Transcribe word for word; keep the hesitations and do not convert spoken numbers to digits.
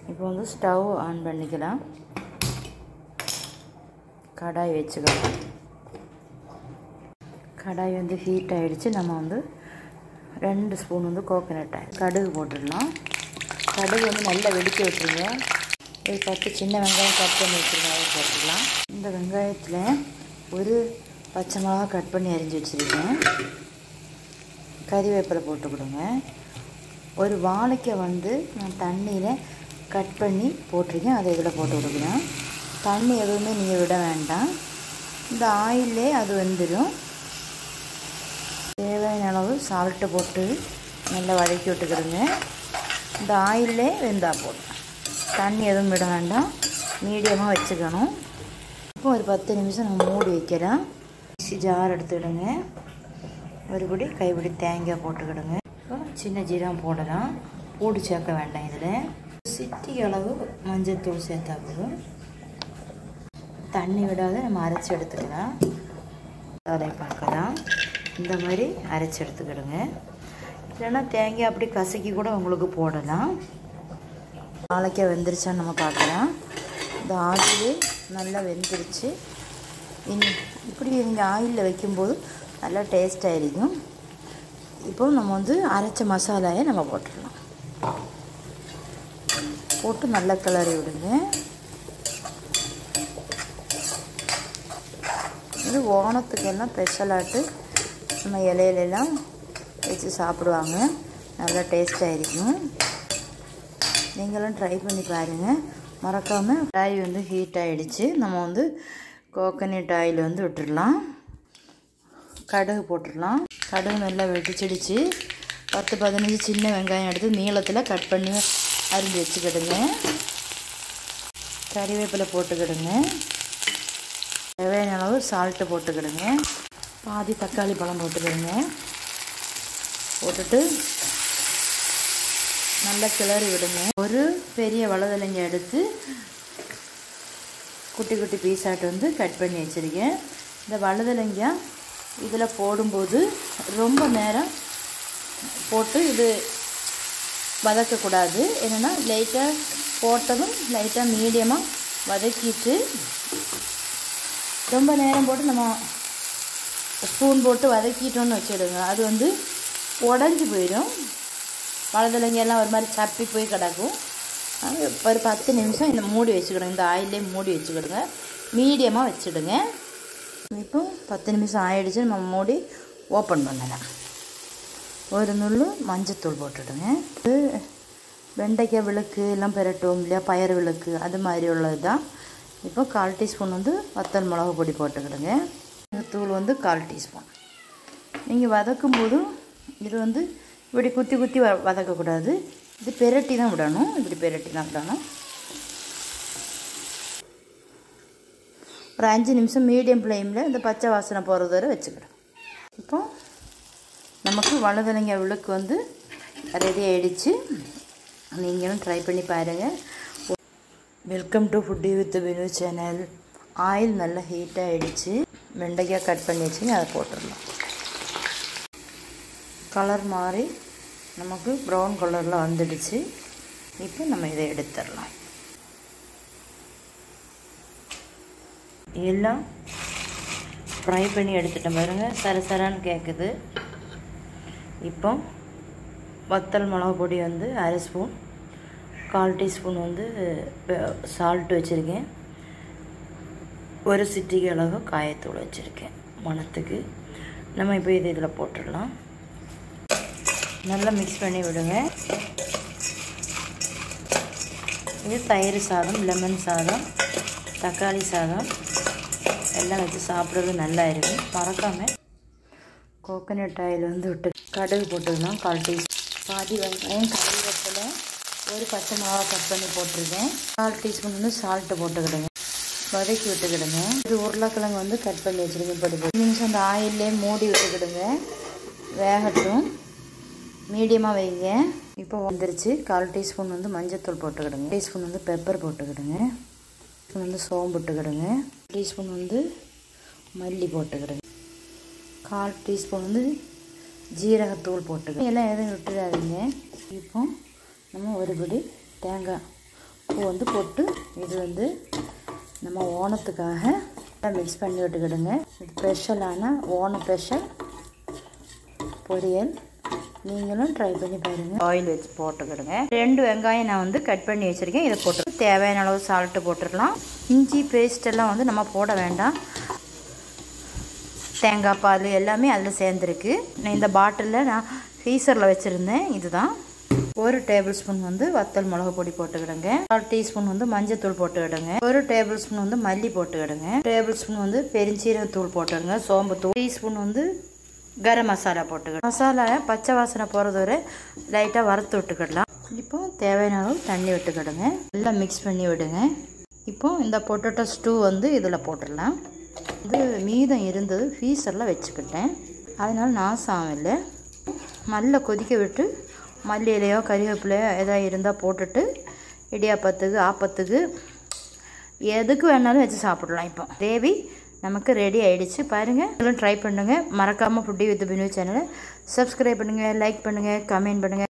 இப்போ வந்து stove on பண்ணிக்கலாம். கடாய் வச்சுக்கலாம். கடாய் வந்து ஹீட் ஆகிடுச்சு. நம்ம வந்து ரெண்டு ஸ்பூன் வந்து கோகோனட் ஆயில் கடுகு போட்டுடலாம். கடுகு வந்து நல்லா வெடிக்க விட்டுருங்க. ஒரு பத்து சின்ன வெங்காயம் கட் பண்ணி வச்சுருங்க, அதை போட்டுடலாம். இந்த வெங்காயத்தில் ஒரு பச்சை மிளகா கட் பண்ணி அரிஞ்சு வச்சுருக்கேன். கறிவேப்பிலை போட்டு கொடுங்க. ஒரு வாழைக்காய் வந்து நான் தண்ணியில் கட் பண்ணி போட்டிருக்கேன், அதை இதில் போட்டு கொடுக்குறேன். தண்ணி எதுவுமே நீங்கள் விட வேண்டாம். இந்த ஆயிலே அது வெந்துடும். தேவையான அளவு சால்ட்டு போட்டு நல்லா வதக்கி விட்டுக்கிடுங்க. இந்த ஆயிலே வெந்தால் போதும். தண்ணி எதுவும் விட வேண்டாம், மீடியமாக வச்சுக்கணும். இப்போ ஒரு பத்து நிமிஷம் நம்ம மூடி வைக்கலாம். மிக்ஸி ஜார் எடுத்துக்கிடுங்க. ஒரு பிடி கைப்பிடி தேங்காய் போட்டுக்கிடுங்க. இப்போ சின்ன ஜீரகம் போடலாம். பூடு சேர்க்க வேண்டாம். இதில் சிட்டி அளவு மஞ்சள் தூள் சேர்த்தா போதும். தண்ணி விடாத நம்ம அரைச்சி எடுத்துக்கலாம். அதை பார்க்கலாம். இந்த மாதிரி அரைச்சி எடுத்துக்கிடுங்க. இல்லைன்னா தேங்காய் அப்படி கசக்கி கூட உங்களுக்கு போடலாம். வாழைக்காய் வெந்துருச்சான்னு நம்ம பார்க்கலாம். இந்த ஆயிலே நல்லா வெந்துருச்சு. இனி இப்படி நீங்கள் ஆயிலில் வைக்கும்போது நல்லா டேஸ்ட்டாக இருக்கும். இப்போ நம்ம வந்து அரைச்ச மசாலாயை நம்ம போட்டுடலாம். போட்டு நல்லா கிளறி விடுங்க. இது ஓணத்துக்கெல்லாம் ஸ்பெஷலாட்டு நம்ம இலையிலெல்லாம் வச்சு சாப்பிடுவாங்க. நல்லா டேஸ்ட்டாக இருக்கும். நீங்களும் ட்ரை பண்ணி பாருங்கள். மறக்காமல் ஆயில் வந்து ஹீட் ஆகிடுச்சு. நம்ம வந்து கோகோனட் ஆயில் வந்து விட்டுடலாம். கடுகு போட்டுடலாம். கடுகு நல்லா வெடிச்சிடுச்சு. பத்து பதினஞ்சு சின்ன வெங்காயம் எடுத்து நீளத்தில் கட் பண்ணி அரிஞ்சு வச்சுக்கிடுங்க. கறிவேப்பிலை போட்டுக்கிடுங்க. தேவையான அளவு சால்ட்டு போட்டுக்கிடுங்க. பாதி தக்காளி பழம் போட்டுக்கிடுங்க. போட்டுட்டு நல்லா கிளறி விடுங்க. ஒரு பெரிய வலதலைங்க எடுத்து குட்டி குட்டி பீஸாட்டு வந்து கட் பண்ணி வச்சுருக்கேன். இந்த வலதலைங்க இதில் போடும்போது ரொம்ப நேரம் போட்டு இது வதக்கக்கூடாது. என்னென்னா லைட்டாக போட்டதும் லைட்டாக மீடியமாக வதக்கிட்டு ரொம்ப நேரம் போட்டு நம்ம ஸ்பூன் போட்டு வதக்கிட்டோன்னு வச்சுடுங்க. அது வந்து உடஞ்சி போயிடும். வலதலைங்கெல்லாம் ஒரு மாதிரி சப்பி போய் கிடக்கும். ஒரு பத்து நிமிஷம் இந்த மூடி வச்சுக்கிடுங்க. இந்த ஆயிலே மூடி வச்சுக்கிடுங்க. மீடியமாக வச்சுடுங்க. இப்போ பத்து நிமிஷம் ஆயிடுச்சு. நம்ம மூடி ஓப்பன் பண்ணலாம். ஒரு நுள் மஞ்சத்தூள் போட்டுடுங்க. இது வெண்டைக்காய் விளக்கு எல்லாம் பெரட்டும் இல்லையா, பயறு விளக்கு அது மாதிரி உள்ளது தான். இப்போ கால் டீஸ்பூன் வந்து வத்தல் மிளகு பொடி போட்டுக்கிடுங்க. தூள் வந்து கால் டீஸ்பூன். நீங்கள் வதக்கும்போது இது வந்து இப்படி குத்தி குத்தி வ வதக்கக்கூடாது. இது பெரட்டி தான் விடணும். இப்படி பெரட்டி தான் விடணும். ஒரு அஞ்சு நிமிஷம் மீடியம் ஃப்ளேமில் இந்த பச்சை வாசனை போகிறது வரை வச்சுக்கிடும். இப்போ நமக்கு வலதலைங்க விளக்கு வந்து ரெடி ஆகிடுச்சு. நீங்களும் ட்ரை பண்ணி பாருங்கள். Welcome to foodie with Vinu channel. Oil நல்லா ஹீட்டாக ஆகிடுச்சு. வெண்டைக்காய் கட் பண்ணி வச்சுங்க, அதை போட்டுடலாம். கலர் மாறி நமக்கு ப்ரௌன் கலரில் வந்துடுச்சு. இப்போ நம்ம இதை எடுத்துடலாம். எல்லாம் ஃப்ரை பண்ணி எடுத்துட்டேன் பாருங்கள். சரசரான்னு கேட்குது. இப்போ வத்தல் மிளகு பொடி வந்து அரை ஸ்பூன், கால் டீஸ்பூன் வந்து சால்ட்டு வச்சுருக்கேன். ஒரு சிட்டிகை அளவு காயத்தூள் வச்சுருக்கேன் மணத்துக்கு. நம்ம இப்போ இது இதில் போட்டுடலாம். நல்லா மிக்ஸ் பண்ணி விடுங்க. இது தயிர் சாதம், லெமன் சாதம், தக்காளி சாதம் எல்லாம் வச்சு சாப்பிட்றது நல்லா இருக்கும். மறக்காமல் கோகோனட் ஆயில் வந்து விட்டு கடுகு போட்டுக்கலாம். கால் டீஸ்பூன், பாதி வெங்காயம், கறிவேப்பிலை, ஒரு பச்சை மிளகா கட் பண்ணி போட்டிருக்கேன். கால் டீஸ்பூன் வந்து சால்ட்டு போட்டுக்கிடுங்க. வதக்கி விட்டுக்கிடுங்க. இது உருளைக்கிழங்கு வந்து கட் பண்ணி வச்சுருங்க. படி படி நிமிஷம் அந்த ஆயிலே மூடி விட்டுக்கிடுங்க. வேகட்டும். மீடியமாக வைங்க. இப்போ வந்துருச்சு. கால் டீஸ்பூன் வந்து மஞ்சத்தூள் போட்டுக்கிடுங்க. டீஸ்பூன் வந்து பெப்பர் போட்டுக்கிடுங்க. டீஸ்பூன் வந்து சோம்பு போட்டுக்கிடுங்க. டீஸ்பூன் வந்து மல்லி போட்டுக்கிடுங்க. கால் டீஸ்பூன் வந்து ஜீரகத்தூள் போட்டுக்கிடுங்க. எல்லாம் எதுவும் விட்டுடாதீங்க. இப்போ நம்ம ஒரு படி தேங்காய் பூ வந்து போட்டு இது வந்து நம்ம ஓணத்துக்காக மிக்ஸ் பண்ணி விட்டுக்கிடுங்க. இது ஸ்பெஷலான ஓணம் ஸ்பெஷல் பொரியல். நீங்களும் ட்ரை பண்ணி பாருங்கள். ஆயில் வச்சு போட்டுக்கிடுங்க. ரெண்டு வெங்காயம் நான் வந்து கட் பண்ணி வச்சுருக்கேன். இதை போட்டு தேவையான அளவு சால்ட்டு போட்டுடலாம். இஞ்சி பேஸ்ட் எல்லாம் வந்து நம்ம போட வேண்டாம். தேங்காய் பால் எல்லாமே அதில் சேர்ந்துருக்கு. நான் இந்த பாட்டிலில் நான் ஃப்ரீசரில் வச்சுருந்தேன். இதுதான். ஒரு டேபிள் ஸ்பூன் வந்து வத்தல் மிளகு பொடி போட்டுக்கிடுங்க. கால் டீஸ்பூன் வந்து மஞ்சத்தூள் போட்டுக்கிடுங்க. ஒரு டேபிள் ஸ்பூன் வந்து மல்லி போட்டுக்கிடுங்க. டேபிள் ஸ்பூன் வந்து பெருஞ்சீரகத்தூள் போட்டுக்கிடுங்க. சோம்பு தூள். டீஸ்பூன் வந்து கரம் மசாலா போட்டுக்கிடுங்க. மசாலா பச்சை வாசனை போகிறது வரை லைட்டாக வறுத்து விட்டுக்கிடலாம். இப்போ தேவையான அளவு தண்ணி விட்டுக்கிடுங்க. நல்லா மிக்ஸ் பண்ணி விடுங்க. இப்போ இந்த பொட்டேட்டோ ஸ்டூ வந்து இதில் போட்டுடலாம். இது மீதம் இருந்தது ஃப்ரீசரில் வச்சுக்கிட்டேன். அதனால் நாசம் இல்லை. நல்லா கொதிக்க விட்டு மல்லி இலையோ கறிவேப்பிலையோ எதாவது இருந்தால் போட்டுட்டு இடியாப்பத்துக்கு ஆப்பத்துக்கு எதுக்கு வேணாலும் வச்சு சாப்பிடலாம். இப்போ கிரேவி நமக்கு ரெடி ஆகிடுச்சு. பாருங்கள், எல்லாம் ட்ரை பண்ணுங்கள். மறக்காமல் ஃபுட்டி வித் பினு சேனலை சப்ஸ்கிரைப் பண்ணுங்கள், லைக் பண்ணுங்கள், கமெண்ட் பண்ணுங்கள்.